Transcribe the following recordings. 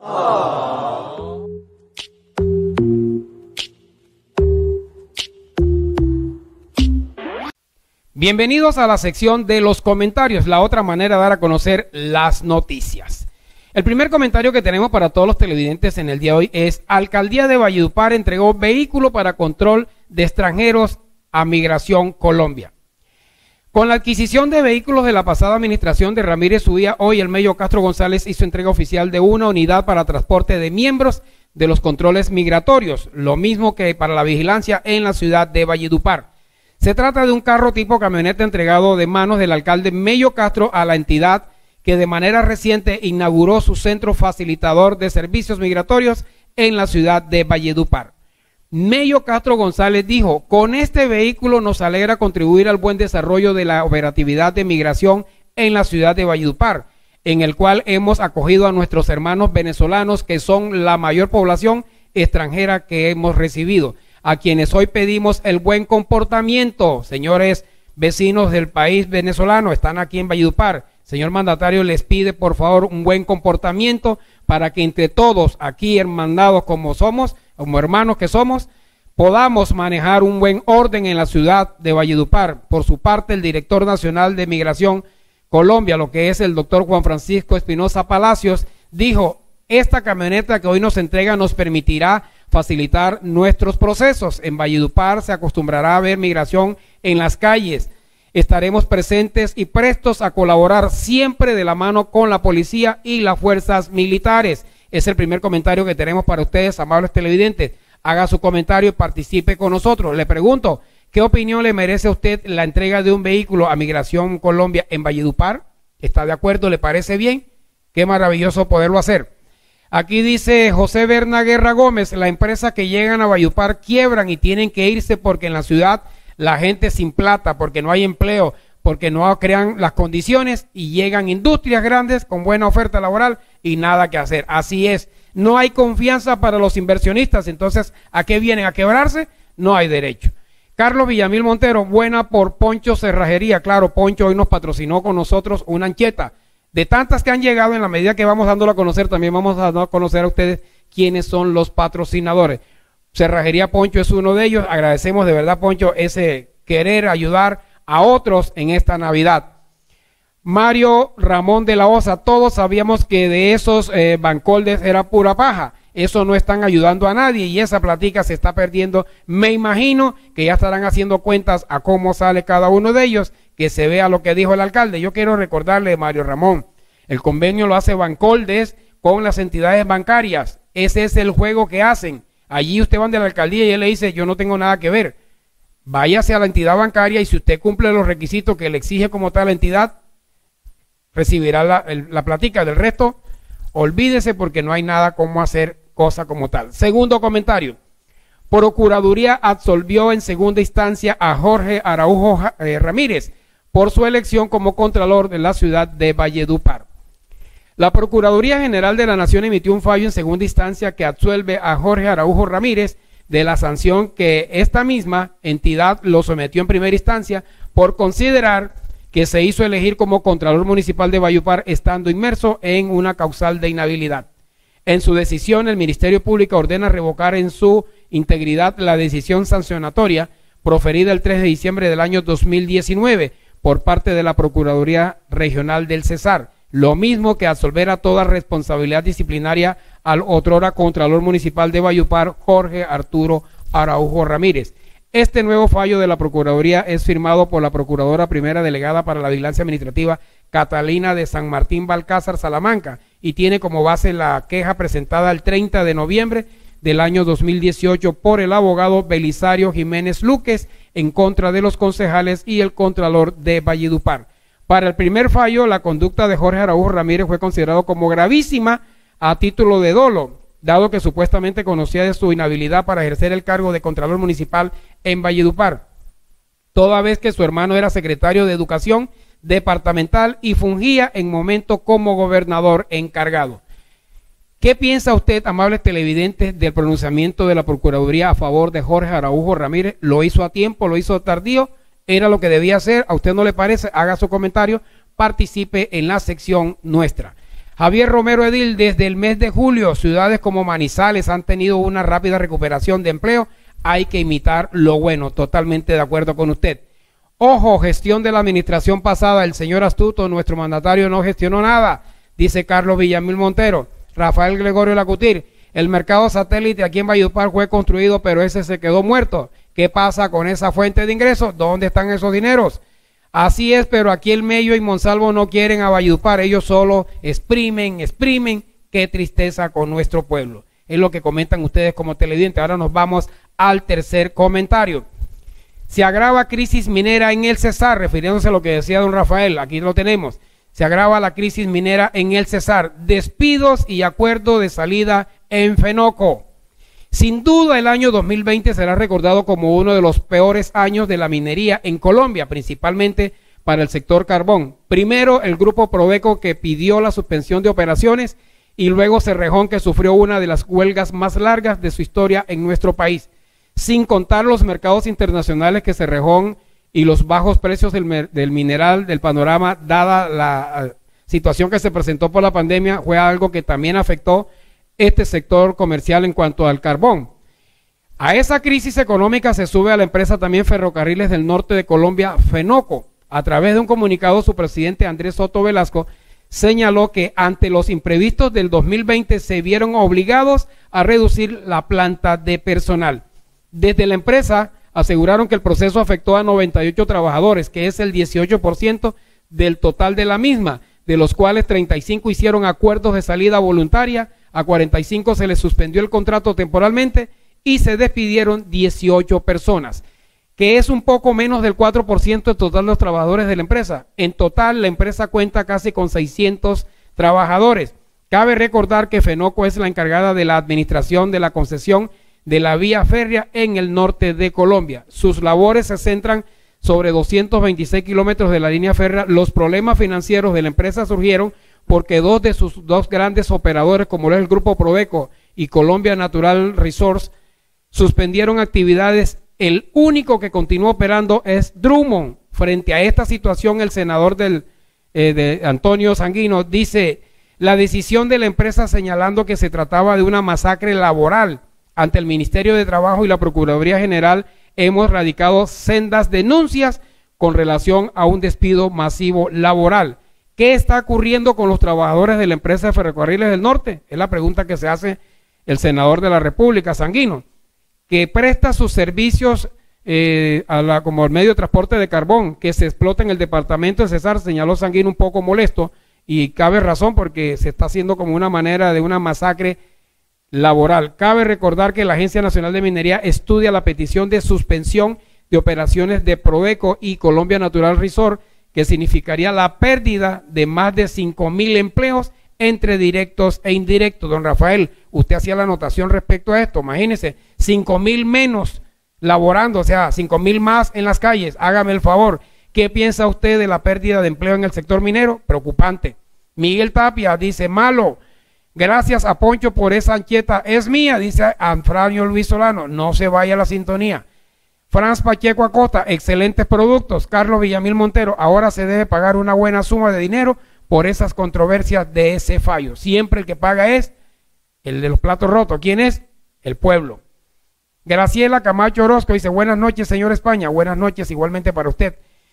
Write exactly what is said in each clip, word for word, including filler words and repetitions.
Oh. Bienvenidos a la sección de los comentarios, la otra manera de dar a conocer las noticias. El primer comentario que tenemos para todos los televidentes en el día de hoy es: Alcaldía de Valledupar entregó vehículo para control de extranjeros a Migración Colombia. Con la adquisición de vehículos de la pasada administración de Ramírez Uría, hoy el Mello Castro González hizo entrega oficial de una unidad para transporte de miembros de los controles migratorios, lo mismo que para la vigilancia en la ciudad de Valledupar. Se trata de un carro tipo camioneta entregado de manos del alcalde Mello Castro a la entidad que de manera reciente inauguró su centro facilitador de servicios migratorios en la ciudad de Valledupar. Mello Castro González dijo: con este vehículo nos alegra contribuir al buen desarrollo de la operatividad de migración en la ciudad de Valledupar, en el cual hemos acogido a nuestros hermanos venezolanos, que son la mayor población extranjera que hemos recibido, a quienes hoy pedimos el buen comportamiento. Señores vecinos del país venezolano, están aquí en Valledupar. Señor mandatario les pide por favor un buen comportamiento para que entre todos aquí hermanados como somos, como hermanos que somos, podamos manejar un buen orden en la ciudad de Valledupar. Por su parte, el director nacional de Migración Colombia, lo que es el doctor Juan Francisco Espinosa Palacios, dijo: esta camioneta que hoy nos entrega nos permitirá facilitar nuestros procesos. En Valledupar se acostumbrará a ver migración en las calles. Estaremos presentes y prestos a colaborar siempre de la mano con la policía y las fuerzas militares. Es el primer comentario que tenemos para ustedes, amables televidentes. Haga su comentario y participe con nosotros. Le pregunto, ¿qué opinión le merece a usted la entrega de un vehículo a Migración Colombia en Valledupar? ¿Está de acuerdo? ¿Le parece bien? Qué maravilloso poderlo hacer. Aquí dice José Berna Guerra Gómez: la empresa que llegan a Valledupar quiebran y tienen que irse porque en la ciudad la gente sin plata, porque no hay empleo, porque no crean las condiciones, y llegan industrias grandes con buena oferta laboral y nada que hacer. Así es, no hay confianza para los inversionistas. Entonces, ¿a qué vienen? ¿A quebrarse? No hay derecho. Carlos Villamil Montero: buena por Poncho Cerrajería. Claro, Poncho hoy nos patrocinó con nosotros una ancheta. De tantas que han llegado, en la medida que vamos dándolo a conocer, también vamos a dar a conocer a ustedes quiénes son los patrocinadores. Cerrajería Poncho es uno de ellos. Agradecemos de verdad, Poncho, ese querer ayudar a otros en esta Navidad. Mario Ramón de la Osa: todos sabíamos que de esos eh, bancoldes era pura paja. Eso no están ayudando a nadie y esa platica se está perdiendo. Me imagino que ya estarán haciendo cuentas a cómo sale cada uno de ellos, que se vea lo que dijo el alcalde. Yo quiero recordarle, Mario Ramón, el convenio lo hace Bancoldes con las entidades bancarias. Ese es el juego que hacen. Allí usted va de la alcaldía y él le dice: yo no tengo nada que ver. Váyase a la entidad bancaria y si usted cumple los requisitos que le exige como tal la entidad, recibirá la, el, la platica. Del resto, olvídese, porque no hay nada como hacer cosa como tal. Segundo comentario: Procuraduría absolvió en segunda instancia a Jorge Araujo eh, Ramírez por su elección como contralor de la ciudad de Valledupar. La Procuraduría General de la Nación emitió un fallo en segunda instancia que absuelve a Jorge Araujo Ramírez de la sanción que esta misma entidad lo sometió en primera instancia por considerar que se hizo elegir como Contralor Municipal de Valledupar estando inmerso en una causal de inhabilidad. En su decisión, el Ministerio Público ordena revocar en su integridad la decisión sancionatoria proferida el tres de diciembre del año dos mil diecinueve por parte de la Procuraduría Regional del Cesar, lo mismo que absolver a toda responsabilidad disciplinaria al otrora Contralor Municipal de Valledupar, Jorge Arturo Araujo Ramírez. Este nuevo fallo de la Procuraduría es firmado por la Procuradora Primera Delegada para la Vigilancia Administrativa, Catalina de San Martín Balcázar Salamanca, y tiene como base la queja presentada el treinta de noviembre del año dos mil dieciocho por el abogado Belisario Jiménez Luques en contra de los concejales y el Contralor de Valledupar. Para el primer fallo, la conducta de Jorge Araujo Ramírez fue considerado como gravísima a título de dolo, dado que supuestamente conocía de su inhabilidad para ejercer el cargo de Contralor Municipal en Valledupar, toda vez que su hermano era secretario de Educación departamental y fungía en momento como gobernador encargado. ¿Qué piensa usted, amables televidentes, del pronunciamiento de la Procuraduría a favor de Jorge Araujo Ramírez? ¿Lo hizo a tiempo? ¿Lo hizo tardío? ¿Era lo que debía hacer? ¿A usted no le parece? Haga su comentario, participe en la sección nuestra. Javier Romero Edil, desde el mes de julio, ciudades como Manizales han tenido una rápida recuperación de empleo. Hay que imitar lo bueno. Totalmente de acuerdo con usted. Ojo, gestión de la administración pasada. El señor Astuto, nuestro mandatario, no gestionó nada, dice Carlos Villamil Montero. Rafael Gregorio Lacutir, el mercado satélite aquí en Valledupar fue construido, pero ese se quedó muerto. ¿Qué pasa con esa fuente de ingresos? ¿Dónde están esos dineros? Así es, pero aquí el Mello y Monsalvo no quieren a Valledupar, ellos solo exprimen, exprimen. Qué tristeza con nuestro pueblo. Es lo que comentan ustedes como televidentes. Ahora nos vamos al tercer comentario. Se agrava crisis minera en el Cesar, refiriéndose a lo que decía don Rafael, aquí lo tenemos. Se agrava la crisis minera en el Cesar, despidos y acuerdo de salida en Fenoco. Sin duda el año dos mil veinte será recordado como uno de los peores años de la minería en Colombia, principalmente para el sector carbón. Primero el grupo Prodeco, que pidió la suspensión de operaciones, y luego Cerrejón, que sufrió una de las huelgas más largas de su historia en nuestro país. Sin contar los mercados internacionales que Cerrejón y los bajos precios del, del mineral, del panorama, dada la uh, situación que se presentó por la pandemia, fue algo que también afectó este sector comercial en cuanto al carbón. A esa crisis económica se sube a la empresa también Ferrocarriles del Norte de Colombia, Fenoco. A través de un comunicado, su presidente Andrés Soto Velasco señaló que ante los imprevistos del dos mil veinte se vieron obligados a reducir la planta de personal. Desde la empresa aseguraron que el proceso afectó a noventa y ocho trabajadores, que es el dieciocho por ciento del total de la misma, de los cuales treinta y cinco hicieron acuerdos de salida voluntaria, a cuarenta y cinco se les suspendió el contrato temporalmente y se despidieron dieciocho personas, que es un poco menos del cuatro por ciento del total de los trabajadores de la empresa. En total, la empresa cuenta casi con seiscientos trabajadores. Cabe recordar que Fenoco es la encargada de la administración de la concesión de la vía férrea en el norte de Colombia. Sus labores se centran sobre doscientos veintiséis kilómetros de la línea férrea. Los problemas financieros de la empresa surgieron porque dos de sus dos grandes operadores, como es el Grupo Prodeco y Colombia Natural Resource, suspendieron actividades. El único que continuó operando es Drummond. Frente a esta situación, el senador del, eh, de Antonio Sanguino dice: la decisión de la empresa, señalando que se trataba de una masacre laboral. Ante el Ministerio de Trabajo y la Procuraduría General hemos radicado sendas denuncias con relación a un despido masivo laboral. ¿Qué está ocurriendo con los trabajadores de la empresa de Ferrocarriles del Norte? Es la pregunta que se hace el senador de la República, Sanguino, que presta sus servicios eh, a la, como el medio de transporte de carbón, que se explota en el departamento de Cesar. Señaló Sanguino un poco molesto, y cabe razón porque se está haciendo como una manera de una masacre laboral. Cabe recordar que la Agencia Nacional de Minería estudia la petición de suspensión de operaciones de Prodeco y Colombia Natural Resort, que significaría la pérdida de más de cinco mil empleos entre directos e indirectos. Don Rafael, usted hacía la anotación respecto a esto. Imagínese, cinco mil menos laborando, o sea, cinco mil más en las calles. Hágame el favor. ¿Qué piensa usted de la pérdida de empleo en el sector minero? Preocupante. Miguel Tapia dice: malo. Gracias a Poncho por esa ancheta. Es mía, dice Anfranio Luis Solano. No se vaya a la sintonía. Franz Pacheco Acosta, excelentes productos. Carlos Villamil Montero, ahora se debe pagar una buena suma de dinero por esas controversias de ese fallo. Siempre el que paga es el de los platos rotos. ¿Quién es? El pueblo. Graciela Camacho Orozco dice: buenas noches, señor España. Buenas noches igualmente para usted.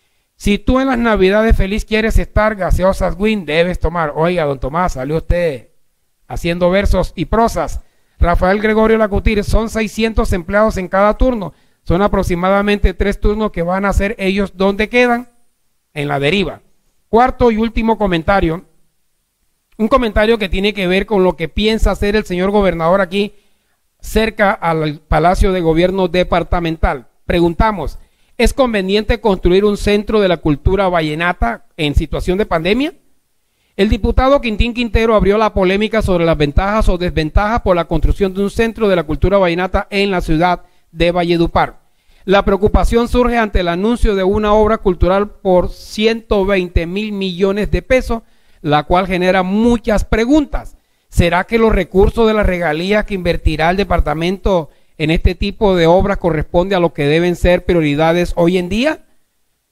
Si tú en las Navidades feliz quieres estar, gaseosas Win debes tomar. Oiga, don Tomás, salió usted haciendo versos y prosas. Rafael Gregorio Lacutir, son seiscientos empleados en cada turno. Son aproximadamente tres turnos que van a hacer ellos. ¿Dónde quedan? En la deriva. Cuarto y último comentario. Un comentario que tiene que ver con lo que piensa hacer el señor gobernador aquí cerca al Palacio de Gobierno Departamental. Preguntamos: ¿es conveniente construir un centro de la cultura vallenata en situación de pandemia? El diputado Quintín Quintero abrió la polémica sobre las ventajas o desventajas por la construcción de un centro de la cultura vallenata en la ciudad de Valledupar. La preocupación surge ante el anuncio de una obra cultural por ciento veinte mil millones de pesos, la cual genera muchas preguntas. ¿Será que los recursos de las regalías que invertirá el departamento en este tipo de obras corresponde a lo que deben ser prioridades hoy en día?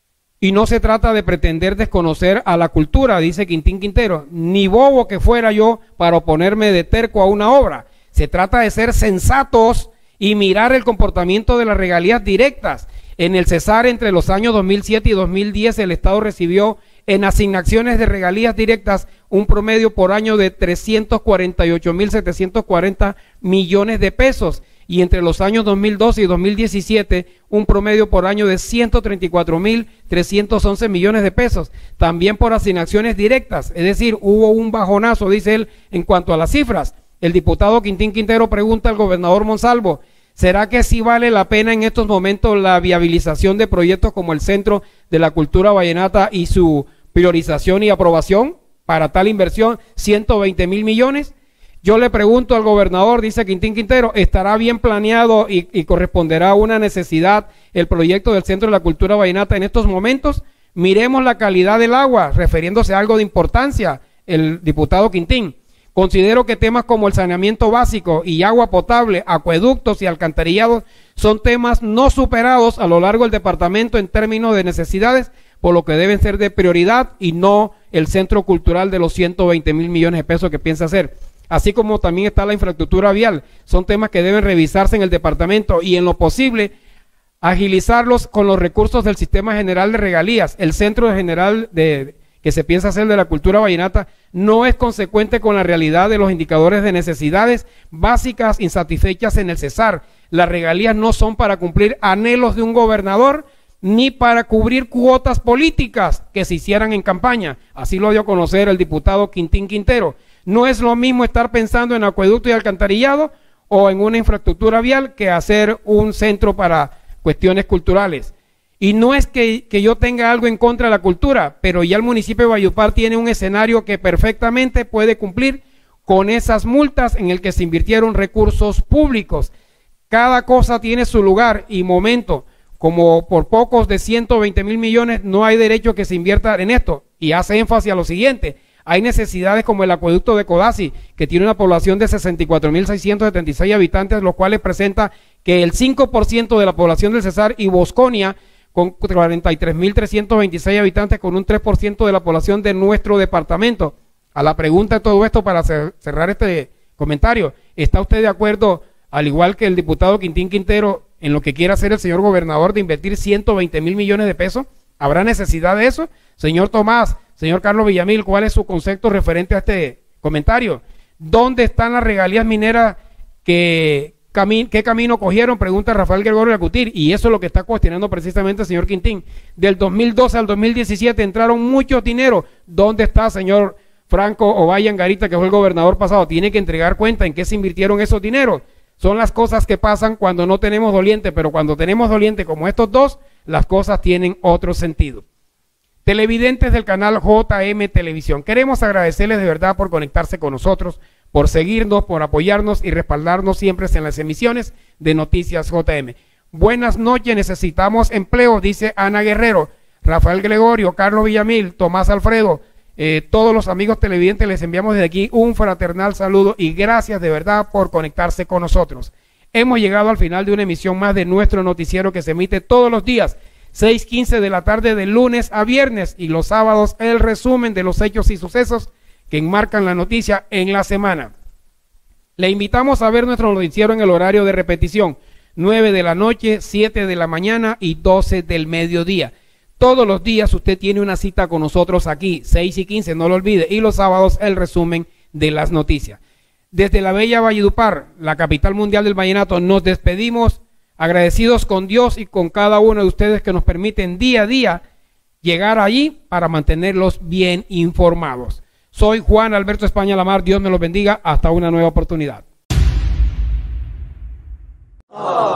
Y no se trata de pretender desconocer a la cultura, dice Quintín Quintero, ni bobo que fuera yo para oponerme de terco a una obra. Se trata de ser sensatos y mirar el comportamiento de las regalías directas. En el Cesar, entre los años dos mil siete y dos mil diez, el Estado recibió en asignaciones de regalías directas un promedio por año de trescientos cuarenta y ocho mil setecientos cuarenta millones de pesos. Y entre los años dos mil doce y dos mil diecisiete, un promedio por año de ciento treinta y cuatro mil trescientos once millones de pesos. También por asignaciones directas, es decir, hubo un bajonazo, dice él, en cuanto a las cifras. El diputado Quintín Quintero pregunta al gobernador Monsalvo, ¿será que sí vale la pena en estos momentos la viabilización de proyectos como el Centro de la Cultura Vallenata y su priorización y aprobación para tal inversión, ciento veinte mil millones? Yo le pregunto al gobernador, dice Quintín Quintero, ¿estará bien planeado y, y corresponderá a una necesidad el proyecto del Centro de la Cultura Vallenata en estos momentos? Miremos la calidad del agua, refiriéndose a algo de importancia, el diputado Quintín. Considero que temas como el saneamiento básico y agua potable, acueductos y alcantarillados son temas no superados a lo largo del departamento en términos de necesidades, por lo que deben ser de prioridad y no el centro cultural de los ciento veinte mil millones de pesos que piensa hacer. Así como también está la infraestructura vial, son temas que deben revisarse en el departamento y en lo posible agilizarlos con los recursos del Sistema General de Regalías. El Centro General de que se piensa hacer de la cultura vallenata no es consecuente con la realidad de los indicadores de necesidades básicas insatisfechas en el Cesar. Las regalías no son para cumplir anhelos de un gobernador ni para cubrir cuotas políticas que se hicieran en campaña. Así lo dio a conocer el diputado Quintín Quintero. No es lo mismo estar pensando en acueducto y alcantarillado o en una infraestructura vial que hacer un centro para cuestiones culturales. Y no es que, que yo tenga algo en contra de la cultura, pero ya el municipio de Valledupar tiene un escenario que perfectamente puede cumplir con esas multas en el que se invirtieron recursos públicos. Cada cosa tiene su lugar y momento. Como por pocos de ciento veinte mil millones no hay derecho que se invierta en esto. Y hace énfasis a lo siguiente. Hay necesidades como el acueducto de Codazzi, que tiene una población de sesenta y cuatro mil seiscientos setenta y seis habitantes, los cuales presenta que el cinco por ciento de la población del Cesar, y Bosconia, con cuarenta y tres mil trescientos veintiséis habitantes, con un tres por ciento de la población de nuestro departamento. A la pregunta de todo esto, para cerrar este comentario, ¿está usted de acuerdo, al igual que el diputado Quintín Quintero, en lo que quiere hacer el señor gobernador de invertir ciento veinte mil millones de pesos? ¿Habrá necesidad de eso? Señor Tomás, señor Carlos Villamil, ¿cuál es su concepto referente a este comentario? ¿Dónde están las regalías mineras que... Cami ¿Qué camino cogieron? Pregunta Rafael Gregorio Lacutir, y eso es lo que está cuestionando precisamente el señor Quintín. Del dos mil doce al dos mil diecisiete entraron mucho dinero. ¿Dónde está, señor Franco Ovalle Angarita, que fue el gobernador pasado? Tiene que entregar cuenta en qué se invirtieron esos dineros. Son las cosas que pasan cuando no tenemos doliente, pero cuando tenemos doliente como estos dos, las cosas tienen otro sentido. Televidentes del canal J M Televisión, queremos agradecerles de verdad por conectarse con nosotros, por seguirnos, por apoyarnos y respaldarnos siempre en las emisiones de Noticias J M. Buenas noches, necesitamos empleo, dice Ana Guerrero, Rafael Gregorio, Carlos Villamil, Tomás Alfredo, eh, todos los amigos televidentes, les enviamos desde aquí un fraternal saludo y gracias de verdad por conectarse con nosotros. Hemos llegado al final de una emisión más de nuestro noticiero que se emite todos los días, seis quince de la tarde de lunes a viernes, y los sábados el resumen de los hechos y sucesos que enmarcan la noticia en la semana. Le invitamos a ver nuestro noticiero en el horario de repetición, nueve de la noche, siete de la mañana y doce del mediodía. Todos los días usted tiene una cita con nosotros aquí, seis y quince, no lo olvide, y los sábados el resumen de las noticias. Desde la bella Valledupar, la capital mundial del vallenato, nos despedimos agradecidos con Dios y con cada uno de ustedes que nos permiten día a día llegar allí para mantenerlos bien informados. Soy Juan Alberto España Lamar, Dios me los bendiga, hasta una nueva oportunidad. Oh.